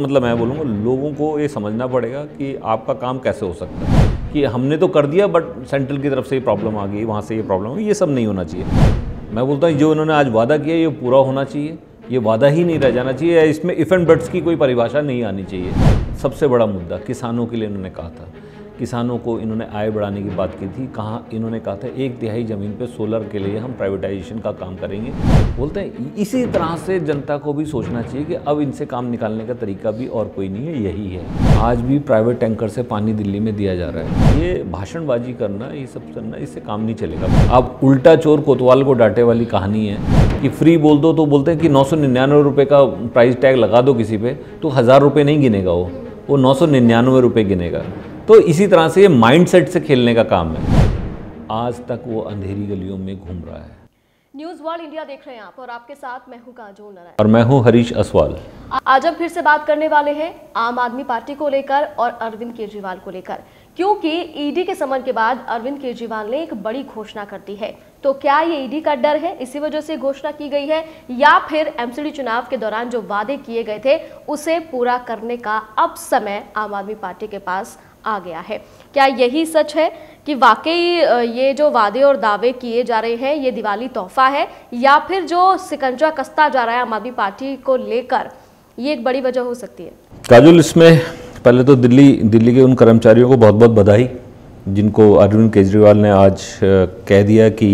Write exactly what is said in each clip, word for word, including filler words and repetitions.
मतलब मैं बोलूँगा लोगों को ये समझना पड़ेगा कि आपका काम कैसे हो सकता है कि हमने तो कर दिया बट सेंट्रल की तरफ से ये प्रॉब्लम आ गई, वहाँ से ये प्रॉब्लम है, ये सब नहीं होना चाहिए। मैं बोलता हूँ जो इन्होंने आज वादा किया ये पूरा होना चाहिए, ये वादा ही नहीं रह जाना चाहिए, इसमें इफ़ एंड बट्स की कोई परिभाषा नहीं आनी चाहिए। सबसे बड़ा मुद्दा किसानों के लिए इन्होंने कहा था, किसानों को इन्होंने आय बढ़ाने की बात की थी। कहाँ इन्होंने कहा था एक तिहाई ज़मीन पे सोलर के लिए हम प्राइवेटाइजेशन का काम करेंगे। बोलते हैं इसी तरह से जनता को भी सोचना चाहिए कि अब इनसे काम निकालने का तरीका भी और कोई नहीं है, यही है। आज भी प्राइवेट टैंकर से पानी दिल्ली में दिया जा रहा है। ये भाषणबाजी करना, ये सब करना, इससे काम नहीं चलेगा। अब उल्टा चोर कोतवाल को डांटे वाली कहानी है कि फ्री बोल दो तो बोलते हैं कि नौ सौ निन्यानवे रुपये का प्राइस टैग लगा दो किसी पे तो हज़ार रुपये नहीं गिनेगा, वो वो नौ सौ निन्यानवे रुपये गिनेगा। तो इसी तरह से ये माइंडसेट से खेलने का काम है। आज तक वो अंधेरी गलियों में घूम रहा है। न्यूज वर्ल्ड इंडिया देख रहे हैं आप और आपके साथ मैं हूं काजोल नारायण और मैं हूं हरीश असवाल। आज हम फिर से बात करने वाले हैं आम आदमी पार्टी को लेकर और अरविंद केजरीवाल को लेकर, क्योंकि ईडी के समन के बाद अरविंद केजरीवाल ने एक बड़ी घोषणा कर दी है। तो क्या ये ईडी का डर है, इसी वजह से घोषणा की गई है, या फिर एमसीडी चुनाव के दौरान जो वादे किए गए थे उसे पूरा करने का अब समय आम आदमी पार्टी के पास आ गया है? क्या यही सच है कि वाकई ये जो वादे और दावे किए जा रहे हैं ये दिवाली तोहफा है, या फिर जो सिकंजा कसता जा रहा है आम आदमी पार्टी को लेकर ये एक बड़ी वजह हो सकती है? काजोल, इसमें पहले तो दिल्ली दिल्ली के उन कर्मचारियों को बहुत बहुत बधाई जिनको अरविंद केजरीवाल ने आज कह दिया कि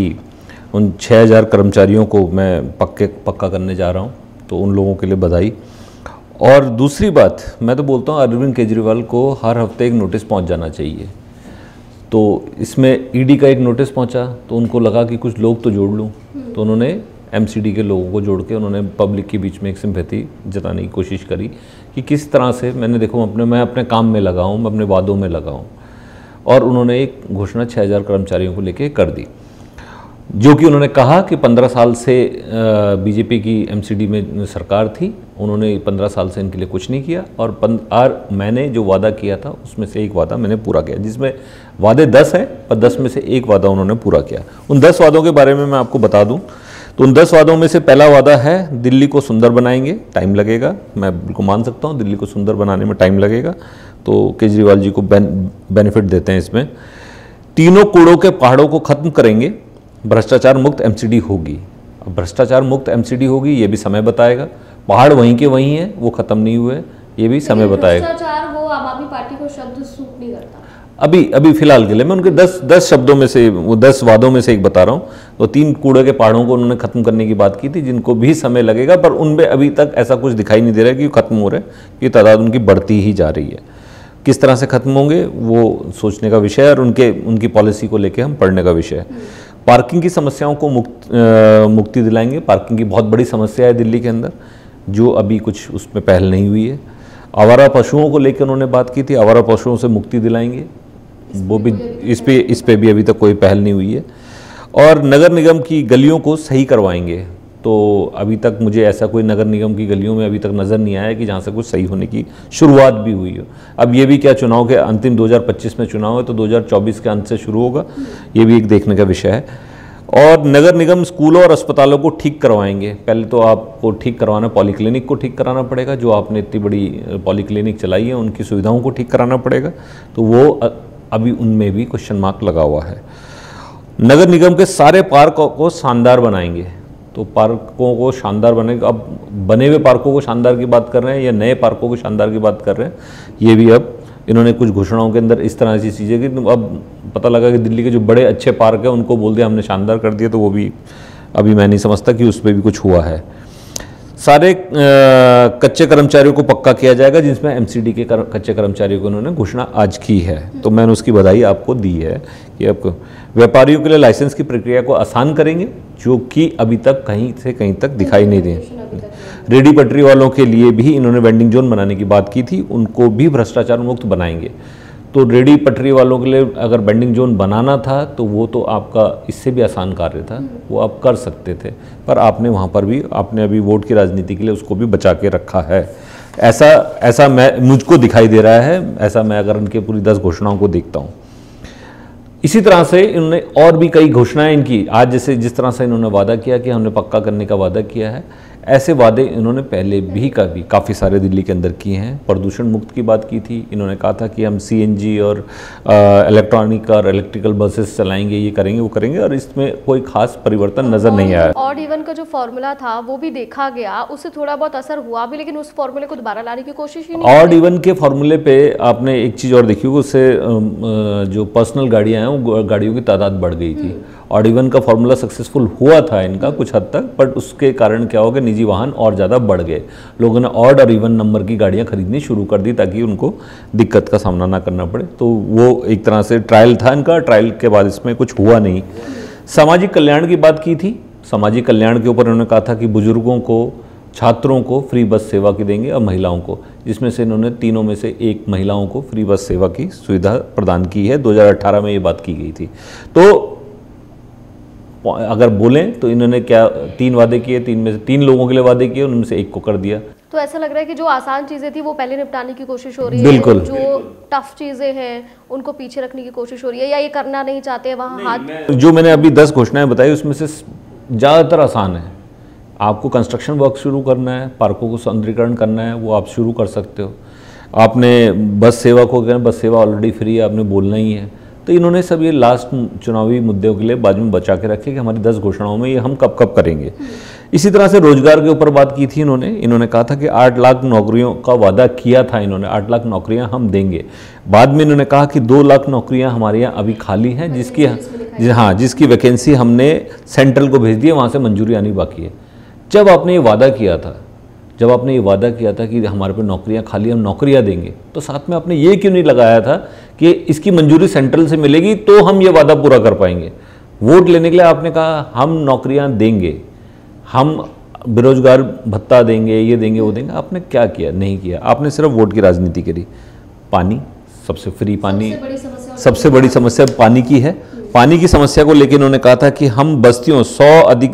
उन छः हज़ार कर्मचारियों को मैं पक्के पक्का करने जा रहा हूँ, तो उन लोगों के लिए बधाई। और दूसरी बात, मैं तो बोलता हूँ अरविंद केजरीवाल को हर हफ्ते एक नोटिस पहुँच जाना चाहिए। तो इसमें ईडी का एक नोटिस पहुँचा तो उनको लगा कि कुछ लोग तो जोड़ लूँ, तो उन्होंने एमसीडी के लोगों को जोड़ के उन्होंने पब्लिक के बीच में एक सिंपैथी जताने की कोशिश करी कि किस तरह से मैंने देखो अपने मैं अपने काम में लगा हूँ, मैं अपने वादों में लगा हूँ। और उन्होंने एक घोषणा छः हज़ार कर्मचारियों को लेके कर दी, जो कि उन्होंने कहा कि पंद्रह साल से बीजेपी की एमसीडी में सरकार थी, उन्होंने पंद्रह साल से इनके लिए कुछ नहीं किया। और पन, आर मैंने जो वादा किया था उसमें से एक वादा मैंने पूरा किया, जिसमें वादे दस हैं पर दस में से एक वादा उन्होंने पूरा किया। उन दस वादों के बारे में मैं आपको बता दूं तो उन दस वादों में से पहला वादा है दिल्ली को सुंदर बनाएंगे। टाइम लगेगा, मैं बिल्कुल मान सकता हूँ दिल्ली को सुंदर बनाने में टाइम लगेगा, तो केजरीवाल जी को बेनिफिट देते हैं इसमें। तीनों कूड़ों के पहाड़ों को खत्म करेंगे, भ्रष्टाचार मुक्त एमसीडी होगी। अब भ्रष्टाचार मुक्त एमसीडी होगी ये भी समय बताएगा। पहाड़ वहीं के वहीं हैं, वो खत्म नहीं हुए, ये भी समय बताएगा। भ्रष्टाचार वो आम आदमी पार्टी को शब्द सूट नहीं करता। अभी अभी फिलहाल के लिए मैं उनके दस दस शब्दों में से, वो दस वादों में से एक बता रहा हूँ। तो तीन कूड़े के पहाड़ों को उन्होंने खत्म करने की बात की थी, जिनको भी समय लगेगा, पर उनमें अभी तक ऐसा कुछ दिखाई नहीं दे रहा है कि खत्म हो रहे हैं, कि तादाद उनकी बढ़ती ही जा रही है। किस तरह से खत्म होंगे वो सोचने का विषय है और उनके उनकी पॉलिसी को लेकर हम पढ़ने का विषय है। पार्किंग की समस्याओं को मुक्त आ, मुक्ति दिलाएंगे। पार्किंग की बहुत बड़ी समस्या है दिल्ली के अंदर, जो अभी कुछ उसमें पहल नहीं हुई है। आवारा पशुओं को लेकर उन्होंने बात की थी, आवारा पशुओं से मुक्ति दिलाएंगे, वो भी इस पे इस पे भी अभी तक कोई पहल नहीं हुई है। और नगर निगम की गलियों को सही करवाएंगे। तो अभी तक मुझे ऐसा कोई नगर निगम की गलियों में अभी तक नज़र नहीं आया कि जहाँ से कुछ सही होने की शुरुआत भी हुई हो। अब ये भी क्या चुनाव के अंतिम दो हज़ार पच्चीस में चुनाव है, तो दो हज़ार चौबीस के अंत से शुरू होगा, ये भी एक देखने का विषय है। और नगर निगम स्कूलों और अस्पतालों को ठीक करवाएंगे। पहले तो आपको ठीक करवाना, पॉलीक्लिनिक को ठीक कराना पड़ेगा, जो आपने इतनी बड़ी पॉलीक्लिनिक चलाई है उनकी सुविधाओं को ठीक कराना पड़ेगा, तो वो अभी उनमें भी क्वेश्चन मार्क लगा हुआ है। नगर निगम के सारे पार्कों को शानदार बनाएंगे। तो पार्कों को शानदार बने, अब बने हुए पार्कों को शानदार की बात कर रहे हैं या नए पार्कों को शानदार की बात कर रहे हैं, ये भी अब इन्होंने कुछ घोषणाओं के अंदर इस तरह की चीज़ें की। अब पता लगा कि दिल्ली के जो बड़े अच्छे पार्क हैं उनको बोल दिया हमने शानदार कर दिया, तो वो भी अभी मैं नहीं समझता कि उस पर भी कुछ हुआ है। सारे कच्चे कर्मचारियों को पक्का किया जाएगा, जिसमें एमसीडी के कर, कच्चे कर्मचारियों को उन्होंने घोषणा आज की है, तो मैंने उसकी बधाई आपको दी है कि अब व्यापारियों के लिए लाइसेंस की प्रक्रिया को आसान करेंगे, जो कि अभी तक कहीं से कहीं तक दिखाई नहीं दी। रेडी पटरी वालों के लिए भी इन्होंने वेंडिंग जोन बनाने की बात की थी, उनको भी भ्रष्टाचार मुक्त बनाएंगे। तो रेडी पटरी वालों के लिए अगर वेंडिंग जोन बनाना था तो वो तो आपका इससे भी आसान कार्य था, वो आप कर सकते थे, पर आपने वहाँ पर भी आपने अभी वोट की राजनीति के लिए उसको भी बचा के रखा है। ऐसा ऐसा मैं मुझको दिखाई दे रहा है, ऐसा मैं अगर उनके पूरी दस घोषणाओं को देखता हूँ। इसी तरह से इन्होंने और भी कई घोषणाएं इनकी आज, जैसे जिस तरह से इन्होंने वादा किया कि हमने पक्का करने का वादा किया है, ऐसे वादे इन्होंने पहले भी काफ़ी काफ़ी सारे दिल्ली के अंदर किए हैं। प्रदूषण मुक्त की बात की थी, इन्होंने कहा था कि हम सीएनजी और इलेक्ट्रॉनिक और इलेक्ट्रिकल बसेस चलाएंगे, ये करेंगे वो करेंगे, और इसमें कोई खास परिवर्तन नज़र नहीं आया। ऑड इवन का जो फॉर्मूला था वो भी देखा गया, उससे थोड़ा बहुत असर हुआ भी, लेकिन उस फॉर्मूले को दोबारा लाने की कोशिश ही नहीं। ऑड इवन के फॉर्मूले पे आपने एक चीज़ और देखी, उससे जो पर्सनल गाड़ियाँ हैं वो गाड़ियों की तादाद बढ़ गई थी। ऑड इवन का फॉर्मूला सक्सेसफुल हुआ था इनका कुछ हद तक, बट उसके कारण क्या हो गया, निजी वाहन और ज़्यादा बढ़ गए। लोगों ने ऑड और इवन नंबर की गाड़ियाँ खरीदनी शुरू कर दी ताकि उनको दिक्कत का सामना ना करना पड़े। तो वो एक तरह से ट्रायल था इनका, ट्रायल के बाद इसमें कुछ हुआ नहीं। सामाजिक कल्याण की बात की थी, सामाजिक कल्याण के ऊपर उन्होंने कहा था कि बुजुर्गों को, छात्रों को फ्री बस सेवा की देंगे और महिलाओं को, जिसमें से इन्होंने तीनों में से एक महिलाओं को फ्री बस सेवा की सुविधा प्रदान की है। दो हज़ार अठारह में ये बात की गई थी। तो अगर बोलें तो इन्होंने क्या तीन वादे किए, तीन में से तीन लोगों के लिए वादे किए, उनमें से एक को कर दिया। तो ऐसा लग रहा है कि जो आसान चीजें थी वो पहले निपटाने की कोशिश हो रही है, बिल्कुल। जो टफ चीजें हैं उनको पीछे रखने की कोशिश हो रही है, या ये करना नहीं चाहते वहाँ हाथ। जो मैंने अभी दस घोषणाएं बताई उसमें से ज़्यादातर आसान है। आपको कंस्ट्रक्शन वर्क शुरू करना है, पार्कों को सौंदर्यीकरण करना है, वो आप शुरू कर सकते हो। आपने बस सेवा को कहना, बस सेवा ऑलरेडी फ्री है, आपने बोलना ही है। तो इन्होंने सब ये लास्ट चुनावी मुद्दों के लिए बाद में बचा के रखे कि हमारी दस घोषणाओं में ये हम कब कब करेंगे। इसी तरह से रोजगार के ऊपर बात की थी इन्होंने। इन्होंने कहा था कि आठ लाख नौकरियों का वादा किया था इन्होंने, आठ लाख नौकरियां हम देंगे। बाद में इन्होंने कहा कि दो लाख नौकरियां हमारे यहाँ अभी खाली हैं, जिसकी हाँ जिसकी वैकेंसी हमने सेंट्रल को भेज दी है, वहाँ से मंजूरी आनी बाकी है। जब आपने ये वादा किया था जब आपने ये वादा किया था कि हमारे पे नौकरियां खाली, हम नौकरियां देंगे, तो साथ में आपने ये क्यों नहीं लगाया था कि इसकी मंजूरी सेंट्रल से मिलेगी तो हम ये वादा पूरा कर पाएंगे। वोट लेने के लिए आपने कहा हम नौकरियां देंगे, हम बेरोजगार भत्ता देंगे, ये देंगे वो देंगे। आपने क्या किया? नहीं किया। आपने सिर्फ वोट की राजनीति करी। पानी, सबसे फ्री पानी, सबसे बड़ी समस्या पानी की है। पानी की समस्या को लेकर उन्होंने कहा था कि हम बस्तियों सौ अधिक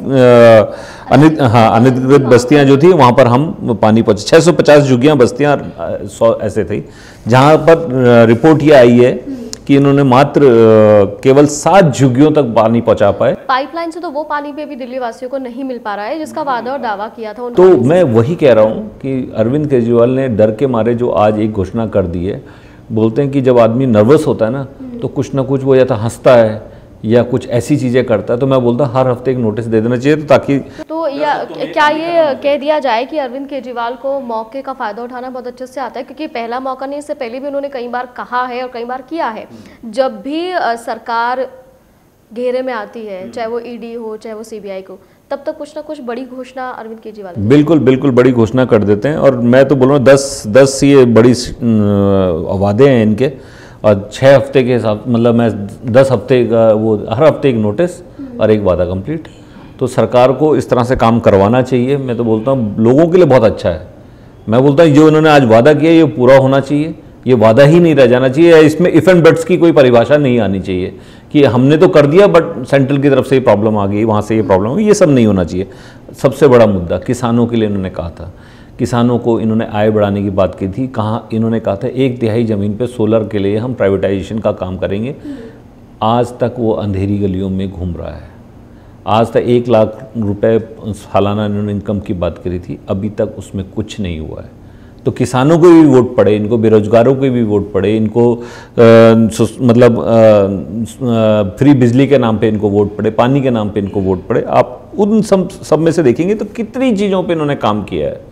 अनित हाँ अनधिकृत बस्तियां जो थी वहाँ पर हम पानी पहुँचे। छः सौ पचास झुग्गियाँ बस्तियाँ सौ ऐसे थी जहाँ पर रिपोर्ट ये आई है कि इन्होंने मात्र केवल सात झुग्गियों तक पानी पहुँचा पाए। पाइपलाइन से तो वो पानी पे भी दिल्ली वासियों को नहीं मिल पा रहा है जिसका वादा और दावा किया था। तो मैं वही कह रहा हूँ कि अरविंद केजरीवाल ने डर के मारे जो आज एक घोषणा कर दी है, बोलते हैं कि जब आदमी नर्वस होता है ना तो कुछ ना कुछ वो या तो हंसता है या कुछ ऐसी चीज़ें करता है। तो मैं बोलता हर हफ्ते एक नोटिस दे देना चाहिए, तो ताकि तो या क्या ये कह दिया जाए कि अरविंद केजरीवाल को मौके का फ़ायदा उठाना बहुत अच्छे से आता है, क्योंकि पहला मौका नहीं, इससे पहले भी उन्होंने कई बार कहा है और कई बार किया है। जब भी सरकार घेरे में आती है, चाहे वो ईडी हो चाहे वो सीबीआई को, तब तक कुछ ना कुछ बड़ी घोषणा अरविंद केजरीवाल बिल्कुल बिल्कुल बड़ी घोषणा कर देते हैं। और मैं तो बोल रहा हूँ दस दस ये बड़ी वादे हैं इनके, और छः हफ्ते के हिसाब मतलब मैं दस हफ्ते का वो हर हफ्ते एक नोटिस और एक वादा कंप्लीट। तो सरकार को इस तरह से काम करवाना चाहिए। मैं तो बोलता हूँ लोगों के लिए बहुत अच्छा है। मैं बोलता हूँ जो इन्होंने आज वादा किया ये पूरा होना चाहिए, ये वादा ही नहीं रह जाना चाहिए। इसमें इफ एंड बट्स की कोई परिभाषा नहीं आनी चाहिए कि हमने तो कर दिया बट सेंट्रल की तरफ से ये प्रॉब्लम आ गई, वहाँ से ये प्रॉब्लम आ गई, ये सब नहीं होना चाहिए। सबसे बड़ा मुद्दा किसानों के लिए इन्होंने कहा था, किसानों को इन्होंने आय बढ़ाने की बात की थी। कहाँ इन्होंने कहा था एक तिहाई ज़मीन पे सोलर के लिए हम प्राइवेटाइजेशन का काम करेंगे। आज तक वो अंधेरी गलियों में घूम रहा है। आज तक एक लाख रुपए सालाना इन्होंने इनकम की बात करी थी, अभी तक उसमें कुछ नहीं हुआ है। तो किसानों को भी वोट पड़े, इनको बेरोजगारों को भी वोट पड़े, इनको आ, मतलब आ, फ्री बिजली के नाम पे इनको वोट पड़े, पानी के नाम पे इनको वोट पड़े। आप उन सब सब में से देखेंगे तो कितनी चीज़ों पे इन्होंने काम किया है।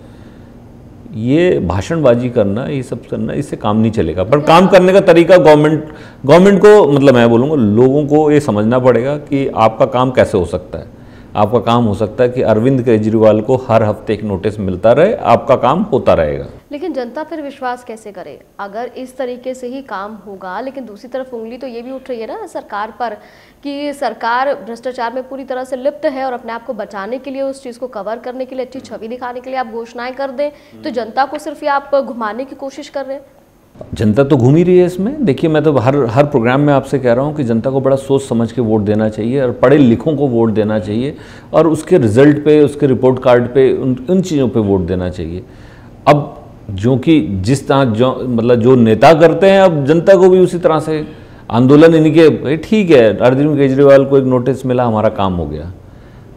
ये भाषणबाजी करना, ये सब करना, इससे काम नहीं चलेगा। पर काम करने का तरीका गवर्नमेंट गवर्नमेंट को मतलब मैं बोलूँगा लोगों को ये समझना पड़ेगा कि आपका काम कैसे हो सकता है। आपका काम हो सकता है कि अरविंद केजरीवाल को हर हफ्ते एक नोटिस मिलता रहे, आपका काम होता रहेगा। लेकिन जनता फिर विश्वास कैसे करे अगर इस तरीके से ही काम होगा? लेकिन दूसरी तरफ उंगली तो ये भी उठ रही है ना सरकार पर कि सरकार भ्रष्टाचार में पूरी तरह से लिप्त है, और अपने आप को बचाने के लिए, उस चीज़ को कवर करने के लिए, अच्छी छवि दिखाने के लिए आप घोषणाएं कर दें, तो जनता को सिर्फ ये आप घुमाने की कोशिश कर रहे हैं। जनता तो घूम ही रही है इसमें। देखिए मैं तो हर हर प्रोग्राम में आपसे कह रहा हूँ कि जनता को बड़ा सोच समझ के वोट देना चाहिए, और पढ़े लिखों को वोट देना चाहिए, और उसके रिजल्ट पे, उसके रिपोर्ट कार्ड पे, उन उन चीज़ों पे वोट देना चाहिए। अब जो कि जिस तरह जो मतलब जो नेता करते हैं, अब जनता को भी उसी तरह से आंदोलन इनके, ठीक है अरविंद केजरीवाल को एक नोटिस मिला, हमारा काम हो गया।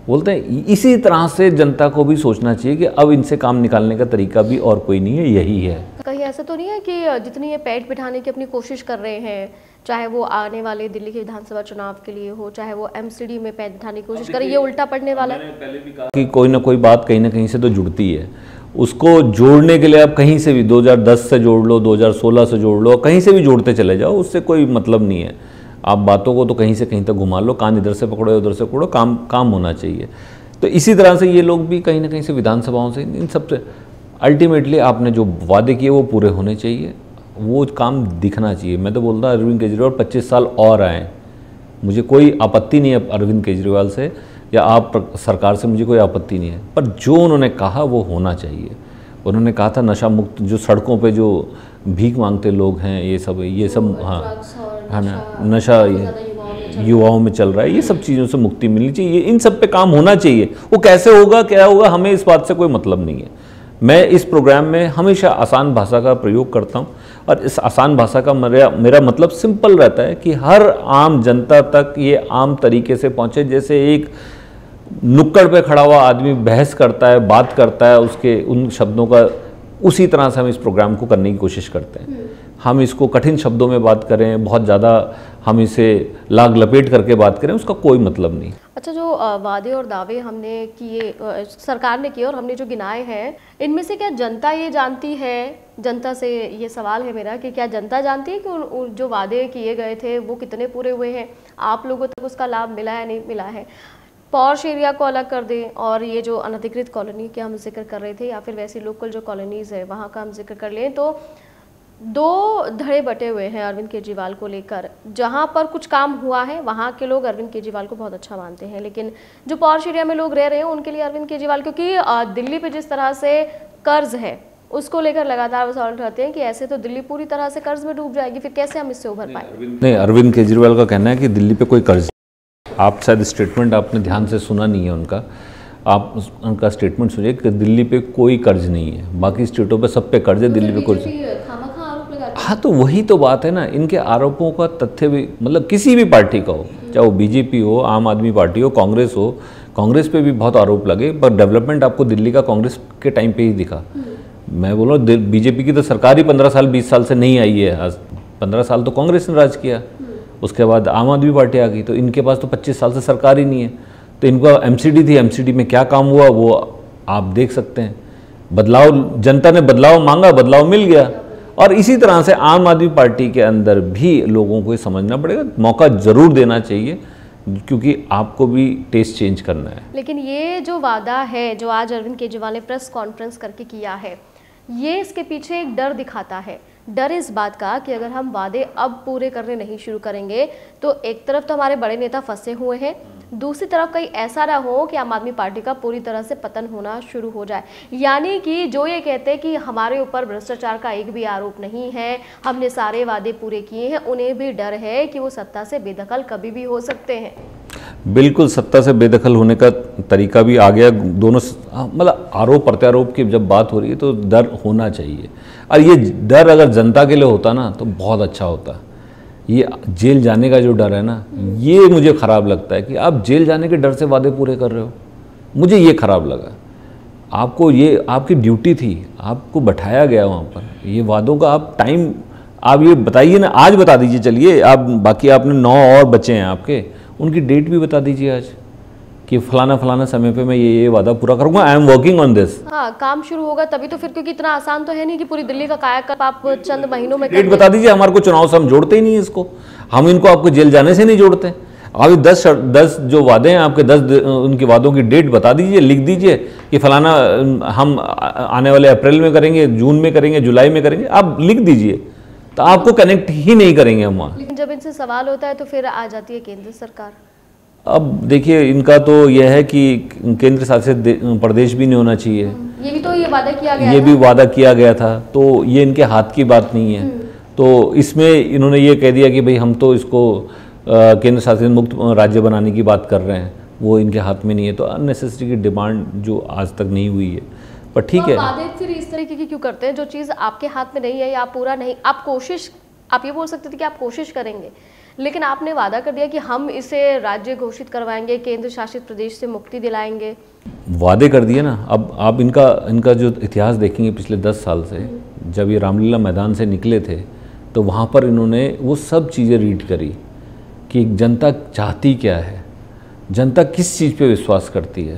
बोलते हैं इसी तरह से जनता को भी सोचना चाहिए कि अब इनसे काम निकालने का तरीका भी और कोई नहीं है, यही है। कहीं ऐसा तो नहीं है कि जितनी ये पेट बिठाने की अपनी कोशिश कर रहे हैं, चाहे वो आने वाले दिल्ली के विधानसभा चुनाव के लिए हो, चाहे वो एमसीडी में पेट बिठाने की कोशिश करें, ये उल्टा पड़ने वाला है? पहले भी कहा कि कोई ना कोई बात कहीं ना कहीं से तो जुड़ती है, उसको जोड़ने के लिए आप कहीं से भी दो हज़ार दस से जोड़ लो, दो हज़ार सोलह से जोड़ लो, कहीं से भी जोड़ते चले जाओ, उससे कोई मतलब नहीं है। आप बातों को तो कहीं से कहीं तक घुमा लो, कान इधर से पकड़ो उधर से पकड़ो, काम काम होना चाहिए। तो इसी तरह से ये लोग भी कहीं ना कहीं से विधानसभाओं से इन सब से अल्टीमेटली आपने जो वादे किए वो पूरे होने चाहिए, वो काम दिखना चाहिए। मैं तो बोलता हूँ अरविंद केजरीवाल पच्चीस साल और आए, मुझे कोई आपत्ति नहीं है अरविंद केजरीवाल से या आप सरकार से, मुझे कोई आपत्ति नहीं है, पर जो उन्होंने कहा वो होना चाहिए। उन्होंने कहा था नशा मुक्त, जो सड़कों पे जो भीख मांगते लोग हैं ये सब ये सब हाँ है ना, नशा युवाओं में चल रहा है, ये सब चीज़ों से मुक्ति मिलनी चाहिए, इन सब पे काम होना चाहिए। वो कैसे होगा क्या होगा हमें इस बात से कोई मतलब नहीं है। मैं इस प्रोग्राम में हमेशा आसान भाषा का प्रयोग करता हूँ और इस आसान भाषा का मेरा मेरा मतलब सिंपल रहता है कि हर आम जनता तक ये आम तरीके से पहुँचे। जैसे एक नुक्कड़ पे खड़ा हुआ आदमी बहस करता है, बात करता है, उसके उन शब्दों का, उसी तरह से हम इस प्रोग्राम को करने की कोशिश करते हैं। हम इसको कठिन शब्दों में बात करें, बहुत ज़्यादा हम इसे लाग लपेट करके बात करें, उसका कोई मतलब नहीं। अच्छा, जो वादे और दावे हमने किए, सरकार ने किए और हमने जो गिनाए हैं, इनमें से क्या जनता ये जानती है? जनता से ये सवाल है मेरा कि क्या जनता जानती है कि उन, उन जो वादे किए गए थे वो कितने पूरे हुए हैं? आप लोगों तक उसका लाभ मिला है नहीं मिला है? पॉश एरिया को अलग कर दें और ये जो अनधिकृत कॉलोनी के हम जिक्र कर रहे थे, या फिर वैसी लोकल जो कॉलोनीज़ है वहाँ का हम जिक्र कर लें, तो दो धड़े बटे हुए हैं अरविंद केजरीवाल को लेकर। जहां पर कुछ काम हुआ है वहां के लोग अरविंद केजरीवाल को बहुत अच्छा मानते हैं, लेकिन जो पॉश एरिया में लोग रह रहे हैं उनके लिए अरविंद केजरीवाल, क्योंकि दिल्ली पे जिस तरह से कर्ज है उसको लेकर लगातार वो सवाल उठाते हैं कि ऐसे तो दिल्ली पूरी तरह से कर्ज में डूब जाएगी, फिर कैसे हम इससे उभर पाएंगे? नहीं, अरविंद केजरीवाल का कहना है कि दिल्ली पे कोई कर्ज, आप शायद स्टेटमेंट आपने ध्यान से सुना नहीं है उनका, आप उनका स्टेटमेंट सुनिए कि दिल्ली पे कोई कर्ज नहीं है, बाकी स्टेटों पे सब पे कर्ज है, दिल्ली पे कर्ज। हाँ, तो वही तो बात है ना, इनके आरोपों का तथ्य भी, मतलब किसी भी पार्टी का हो, चाहे वो बीजेपी हो, आम आदमी पार्टी हो, कांग्रेस हो, कांग्रेस पे भी बहुत आरोप लगे, पर डेवलपमेंट आपको दिल्ली का कांग्रेस के टाइम पे ही दिखा। मैं बोल रहा हूँ बीजेपी की तो सरकार ही पंद्रह साल बीस साल से नहीं आई है, आज पंद्रह साल तो कांग्रेस ने राज किया, उसके बाद आम आदमी पार्टी आ गई, तो इनके पास तो पच्चीस साल से सरकार ही नहीं है। तो इनका एमसीडी थी, एमसीडी में क्या काम हुआ वो आप देख सकते हैं। बदलाव, जनता ने बदलाव मांगा, बदलाव मिल गया। और इसी तरह से आम आदमी पार्टी के अंदर भी लोगों को ये समझना पड़ेगा, मौका जरूर देना चाहिए, क्योंकि आपको भी टेस्ट चेंज करना है। लेकिन ये जो वादा है जो आज अरविंद केजरीवाल ने प्रेस कॉन्फ्रेंस करके किया है, ये इसके पीछे एक डर दिखाता है। डर इस बात का कि अगर हम वादे अब पूरे करने नहीं शुरू करेंगे तो एक तरफ तो हमारे बड़े नेता फंसे हुए हैं, दूसरी तरफ कहीं ऐसा ना हो कि आम आदमी पार्टी का पूरी तरह से पतन होना शुरू हो जाए। यानी कि जो ये कहते हैं कि हमारे ऊपर भ्रष्टाचार का एक भी आरोप नहीं है, हमने सारे वादे पूरे किए हैं, उन्हें भी डर है कि वो सत्ता से बेदखल कभी भी हो सकते हैं। बिल्कुल, सत्ता से बेदखल होने का तरीका भी आ गया। दोनों मतलब आरोप प्रत्यारोप की जब बात हो रही है तो डर होना चाहिए, और ये डर अगर जनता के लिए होता ना तो बहुत अच्छा होता। ये जेल जाने का जो डर है ना, ये मुझे ख़राब लगता है कि आप जेल जाने के डर से वादे पूरे कर रहे हो, मुझे ये ख़राब लगा। आपको ये आपकी ड्यूटी थी, आपको बैठाया गया वहाँ पर, ये वादों का आप टाइम आप ये बताइए ना, आज बता दीजिए। चलिए आप, बाकी आपने नौ और बचे हैं आपके, उनकी डेट भी बता दीजिए आज कि फलाना फलाना समय पे मैं ये ये वादा पूरा करूंगा, I am working on this. हाँ, काम शुरू होगा तभी तो फिर, क्योंकि इतना आसान तो है नहीं कि पूरी दिल्ली का कायाकल्प आप चंद महीनों में। डेट बता दीजिए, हमारे को चुनाव से हम जोड़ते ही नहीं है इसको, हम इनको आपको जेल जाने से नहीं जोड़ते। अभी दस दस जो वादे हैं आपके, दस उनके वादों की डेट बता दीजिए, लिख दीजिए कि फलाना हम आने वाले अप्रैल में करेंगे, जून में करेंगे, जुलाई में करेंगे, आप लिख दीजिए, तो आपको कनेक्ट ही नहीं करेंगे हम वहाँ। लेकिन जब इनसे सवाल होता है तो फिर आ जाती है केंद्र सरकार। अब देखिए, इनका तो यह है कि केंद्र शासित प्रदेश भी नहीं होना चाहिए, ये भी तो ये वादा किया गया ये था। भी वादा किया गया था, तो ये इनके हाथ की बात नहीं है। तो इसमें इन्होंने ये कह दिया कि भाई हम तो इसको केंद्र शासित मुक्त राज्य बनाने की बात कर रहे हैं, वो इनके हाथ में नहीं है। तो अननेसेसरी की डिमांड जो आज तक नहीं हुई है, पर ठीक है। वादे फिर इस तरीके की क्यों करते हैं जो चीज़ आपके हाथ में नहीं है या आप पूरा नहीं, आप कोशिश, आप ये बोल सकते थे कि आप कोशिश करेंगे, लेकिन आपने वादा कर दिया कि हम इसे राज्य घोषित करवाएंगे, केंद्र शासित प्रदेश से मुक्ति दिलाएंगे। वादे कर दिए ना। अब आप इनका इनका जो इतिहास देखेंगे पिछले दस साल से, जब ये रामलीला मैदान से निकले थे तो वहाँ पर इन्होंने वो सब चीज़ें रीड करी कि जनता चाहती क्या है, जनता किस चीज़ पे विश्वास करती है,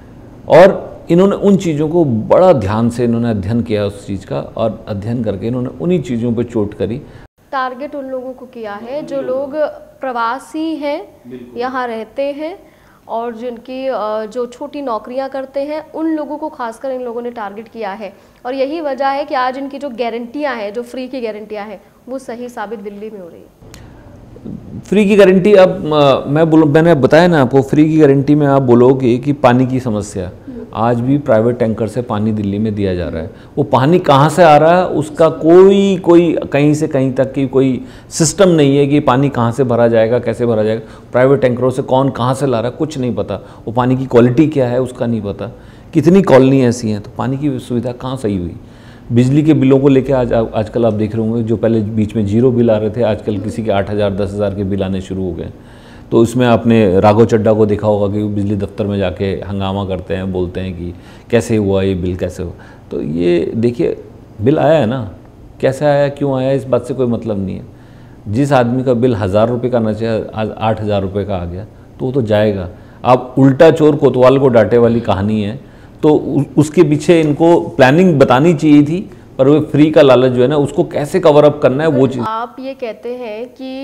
और इन्होंने उन चीज़ों को बड़ा ध्यान से इन्होंने अध्ययन किया उस चीज़ का, और अध्ययन करके इन्होंने उन्हीं चीज़ों पे चोट करी। टारगेट उन लोगों को किया है जो लोग प्रवासी हैं, यहाँ रहते हैं, और जिनकी जो छोटी नौकरियां करते हैं, उन लोगों को खासकर इन लोगों ने टारगेट किया है। और यही वजह है कि आज इनकी जो गारंटियां हैं, जो फ्री की गारंटियां हैं, वो सही साबित दिल्ली में हो रही है। फ्री की गारंटी, अब आ, मैं बोलो मैंने बताया ना आपको, फ्री की गारंटी में आप बोलोगे कि पानी की समस्या, आज भी प्राइवेट टैंकर से पानी दिल्ली में दिया जा रहा है। वो पानी कहाँ से आ रहा है उसका कोई कोई कहीं से कहीं तक की कोई सिस्टम नहीं है कि पानी कहाँ से भरा जाएगा, कैसे भरा जाएगा, प्राइवेट टैंकरों से कौन कहाँ से ला रहा है कुछ नहीं पता, वो पानी की क्वालिटी क्या है उसका नहीं पता। कितनी कॉलोनी ऐसी हैं, तो पानी की सुविधा कहाँ सही हुई। बिजली के बिलों को लेकर आज आजकल आप देख रहे होंगे, जो पहले बीच में जीरो बिल आ रहे थे, आजकल किसी के आठ हज़ार दस हज़ार के बिल आने शुरू हो गए। तो इसमें आपने राघव चड्ढा को देखा होगा कि बिजली दफ्तर में जाके हंगामा करते हैं, बोलते हैं कि कैसे हुआ ये बिल, कैसे हुआ। तो ये देखिए, बिल आया है ना, कैसे आया, क्यों आया, इस बात से कोई मतलब नहीं है। जिस आदमी का बिल हज़ार रुपये का आना चाहिए, आज आठ हज़ार रुपये का आ गया, तो वो तो जाएगा। आप उल्टा चोर कोतवाल को डांटे वाली कहानी है, तो उसके पीछे इनको प्लानिंग बतानी चाहिए थी, पर वो फ्री का लालच जो है ना, उसको कैसे कवर अप करना है वो चीज़। आप ये कहते हैं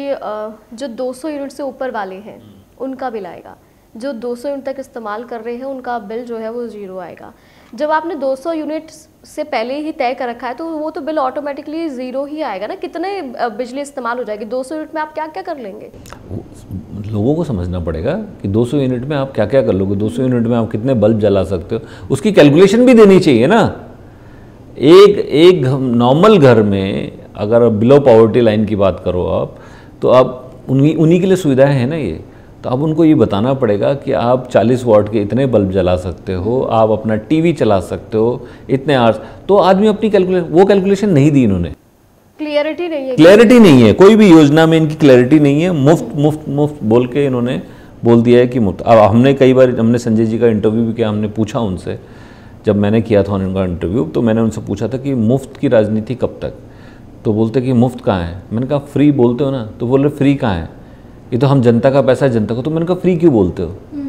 कि जो दो सौ यूनिट से ऊपर वाले हैं उनका बिल आएगा, जो दो सौ यूनिट तक इस्तेमाल कर रहे हैं उनका बिल जो है वो जीरो आएगा। जब आपने दो सौ यूनिट से पहले ही तय कर रखा है तो वो तो बिल ऑटोमेटिकली ज़ीरो ही आएगा ना। कितने बिजली इस्तेमाल हो जाएगी, दो सौ यूनिट में आप क्या क्या कर लेंगे? लोगों को समझना पड़ेगा कि दो सौ यूनिट में आप क्या क्या कर लोगे, दो सौ यूनिट में आप कितने बल्ब जला सकते हो, उसकी कैलकुलेशन भी देनी चाहिए ना। एक एक नॉर्मल घर में अगर बिलो पॉवर्टी लाइन की बात करो आप, तो आप उन्हीं उन्हीं के लिए सुविधाएं हैं ना ये। तो अब उनको ये बताना पड़ेगा कि आप चालीस वाट के इतने बल्ब जला सकते हो, आप अपना टीवी चला सकते हो इतने आवर्स। तो आदमी अपनी कैलकुलेशन, वो कैलकुलेशन नहीं दी इन्होंने। क्लियरिटी नहीं है, क्लैरिटी नहीं है, कोई भी योजना में इनकी क्लैरिटी नहीं है। मुफ्त मुफ्त मुफ्त बोल के इन्होंने बोल दिया है कि मुफ्त। अब हमने कई बार हमने संजय जी का इंटरव्यू भी किया, हमने पूछा उनसे, जब मैंने किया था उनका इंटरव्यू तो मैंने उनसे पूछा था कि मुफ्त की राजनीति कब तक। तो बोलते कि मुफ्त कहाँ है। मैंने कहा फ्री बोलते हो ना, तो बोल रहे फ्री कहाँ है, ये तो हम जनता का पैसा है जनता को। तो मैंने कहा फ्री क्यों बोलते हो।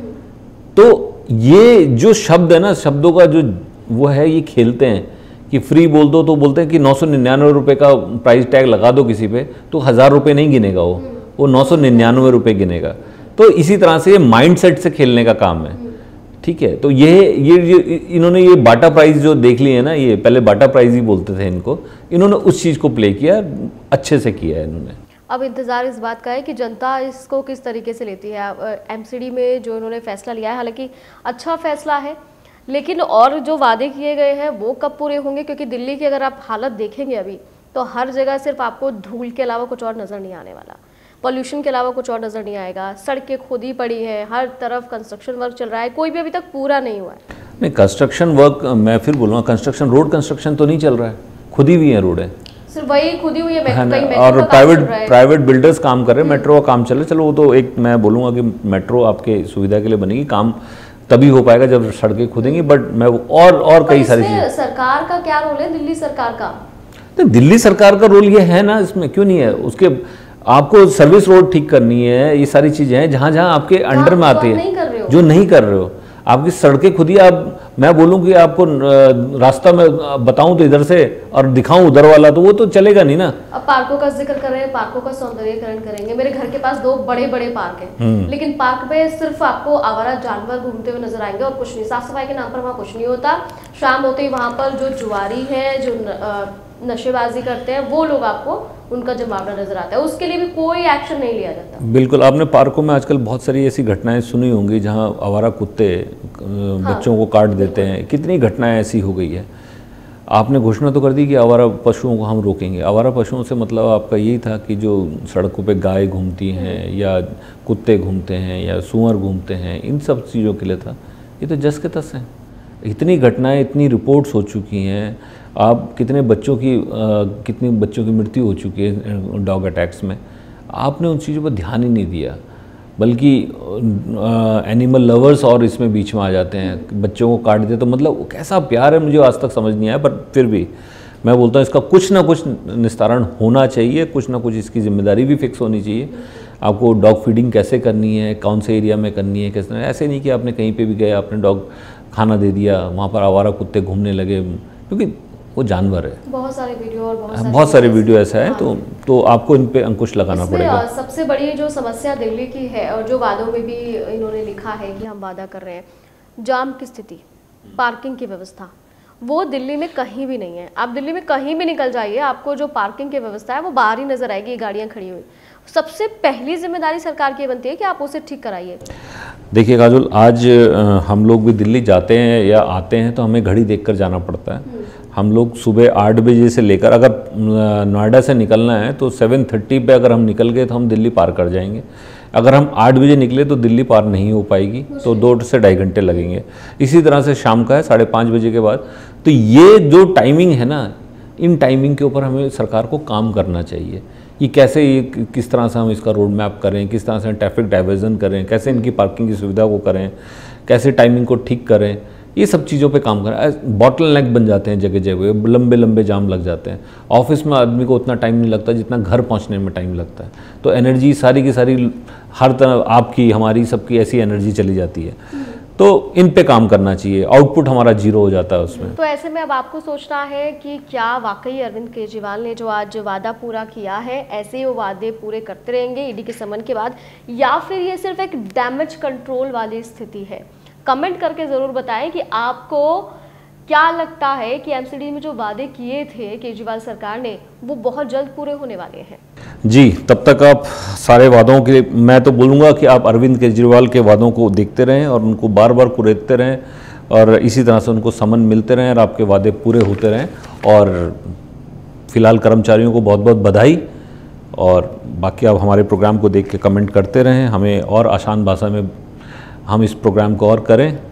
तो ये जो शब्द है ना, शब्दों का जो वो है, ये खेलते हैं कि फ्री बोल दो तो बोलते हैं कि नौ सौ निन्यानवे रुपये का प्राइस टैग लगा दो किसी पे, तो हज़ार रुपये नहीं गिनेगा वो वो नौ सौ निन्यानवे रुपये गिनेगा। तो इसी तरह से ये माइंड सेट से खेलने का काम है, ठीक है। तो ये ये ये इन्होंने ये बाटा प्राइस जो देख लिए है ना, ये पहले बाटा प्राइस ही बोलते थे इनको, इन्होंने उस चीज़ को प्ले किया, अच्छे से किया है इन्होंने। अब इंतज़ार इस बात का है कि जनता इसको किस तरीके से लेती है। एमसीडी में जो इन्होंने फैसला लिया है, हालांकि अच्छा फैसला है, लेकिन और जो वादे किए गए हैं वो कब पूरे होंगे? क्योंकि दिल्ली की अगर आप हालत देखेंगे अभी, तो हर जगह सिर्फ आपको धूल के अलावा कुछ और नज़र नहीं आने वाला, पॉल्यूशन के अलावा कुछ और नज़र नहीं आएगा। सड़कें खुदी पड़ी है, हर तरफ कंस्ट्रक्शन वर्क चल रहा है, कोई भी अभी तक पूरा नहीं हुआ है। नहीं, कंस्ट्रक्शन वर्क, मैं फिर बोलूँगा, कंस्ट्रक्शन रोड कंस्ट्रक्शन तो नहीं चल रहा है, खुदी हुई है रोडें, सिर्फ वही खुदी हुई है, है ना, कहीं और प्राइवेट प्राइवेट बिल्डर्स काम कर रहे हैं, मेट्रो का काम चल रहा है। चलो वो तो एक मैं बोलूँगा कि मेट्रो आपके सुविधा के लिए बनेगी, काम तभी हो पाएगा जब सड़कें खुदेंगी। बट मैं और और कई सारी चीज़ें, सरकार का क्या रोल है, दिल्ली सरकार का? तो दिल्ली सरकार का रोल ये है ना, इसमें क्यों नहीं है। उसके आपको सर्विस रोड ठीक करनी है, ये सारी चीज़ें हैं जहाँ जहाँ आपके अंडर में आती है, जो नहीं कर रहे हो। आपकी सड़कें खुद ही, आप मैं बोलूँ कि आपको रास्ता में बताऊं तो इधर से और दिखाऊं उधर वाला, तो वो तो चलेगा नहीं ना। अब पार्कों का जिक्र कर रहे हैं, पार्कों का सौंदर्यीकरण करेंगे। मेरे घर के पास दो बड़े बड़े पार्क हैं, लेकिन पार्क में सिर्फ आपको आवारा जानवर घूमते हुए नजर आएंगे और कुछ नहीं। साफ सफाई के नाम पर वहाँ कुछ नहीं होता। शाम होते ही वहाँ पर जो जुआरी है, जो नशेबाजी करते हैं, वो लोग आपको उनका जमावड़ा नजर आता है, उसके लिए भी कोई एक्शन नहीं लिया जाता। बिल्कुल, आपने पार्कों में आजकल बहुत सारी ऐसी घटनाएं सुनी होंगी जहां आवारा कुत्ते हाँ। बच्चों को काट देते हैं। कितनी घटनाएं ऐसी हो गई है। आपने घोषणा तो कर दी कि आवारा पशुओं को हम रोकेंगे। आवारा पशुओं से मतलब आपका यही था कि जो सड़कों पे गाय घूमती हैं या कुत्ते घूमते हैं या सूअर घूमते हैं, इन सब चीज़ों के लिए था। ये तो जस के तस हैं। इतनी घटनाएं, इतनी रिपोर्ट्स हो चुकी हैं। आप कितने बच्चों की आ, कितनी बच्चों की मृत्यु हो चुकी है डॉग अटैक्स में। आपने उन चीज़ों पर ध्यान ही नहीं दिया, बल्कि एनिमल लवर्स और इसमें बीच में आ जाते हैं, बच्चों को काट देते। तो मतलब कैसा प्यार है मुझे आज तक समझ नहीं आया, पर फिर भी मैं बोलता हूँ इसका कुछ ना कुछ निस्तारण होना चाहिए, कुछ ना कुछ इसकी जिम्मेदारी भी फिक्स होनी चाहिए। आपको डॉग फीडिंग कैसे करनी है, कौन से एरिया में करनी है, कैसे, ऐसे नहीं कि आपने कहीं पे भी गए आपने डॉग खाना दे दिया, वहाँ पर आवारा कुत्ते घूमने लगे, क्योंकि वो जानवर है। बहुत सारे वीडियो और बहुत सारे बहुत सारे वीडियो ऐसा है। तो तो आपको इन पे अंकुश लगाना पड़ेगा। सबसे बड़ी जो समस्या दिल्ली की है, और जो वादों में भी इन्होंने लिखा है कि हम वादा कर रहे हैं, जाम की स्थिति, पार्किंग की व्यवस्था, वो दिल्ली में कहीं भी नहीं है। आप दिल्ली में कहीं भी निकल जाइए, आपको जो पार्किंग की व्यवस्था है वो बाहर ही नजर आएगी, गाड़ियां खड़ी हुई। सबसे पहली जिम्मेदारी सरकार की बनती है कि आप उसे ठीक कराइए। देखिए काजोल, आज हम लोग भी दिल्ली जाते हैं या आते हैं तो हमें घड़ी देखकर जाना पड़ता है। हम लोग सुबह आठ बजे से लेकर, अगर नोएडा से निकलना है तो सेवन थर्टी पे अगर हम निकल गए तो हम दिल्ली पार कर जाएंगे। अगर हम आठ बजे निकले तो दिल्ली पार नहीं हो पाएगी, तो दो से ढाई घंटे लगेंगे। इसी तरह से शाम का है साढ़े पाँच बजे के बाद। तो ये जो टाइमिंग है ना, इन टाइमिंग के ऊपर हमें सरकार को काम करना चाहिए कि कैसे ये किस तरह से हम इसका रोड मैप करें, किस तरह से ट्रैफिक डाइवर्जन करें, कैसे इनकी पार्किंग की सुविधा को करें, कैसे टाइमिंग को ठीक करें, ये सब चीज़ों पे काम करें। बॉटल नेक बन जाते हैं जगह जगह, लंबे लंबे जाम लग जाते हैं। ऑफिस में आदमी को उतना टाइम नहीं लगता जितना घर पहुंचने में टाइम लगता है। तो एनर्जी सारी की सारी, हर तरह आपकी हमारी सबकी ऐसी एनर्जी चली जाती है। तो इन पे काम करना चाहिए, आउटपुट हमारा जीरो हो जाता है उसमें। तो ऐसे में अब आपको सोचना है कि क्या वाकई अरविंद केजरीवाल ने जो आज वादा पूरा किया है, ऐसे ही वो वादे पूरे करते रहेंगे ईडी के समन के बाद, या फिर ये सिर्फ एक डैमेज कंट्रोल वाली स्थिति है? कमेंट करके ज़रूर बताएं कि आपको क्या लगता है कि एमसीडी में जो वादे किए थे केजरीवाल सरकार ने, वो बहुत जल्द पूरे होने वाले हैं। जी, तब तक आप सारे वादों के लिए, मैं तो बोलूँगा कि आप अरविंद केजरीवाल के वादों को देखते रहें और उनको बार बार कुरेदते रहें, और इसी तरह से उनको समन मिलते रहें और आपके वादे पूरे होते रहें। और फिलहाल कर्मचारियों को बहुत बहुत बधाई, और बाकी आप हमारे प्रोग्राम को देख के कमेंट करते रहें, हमें और आसान भाषा में हम इस प्रोग्राम को और करें।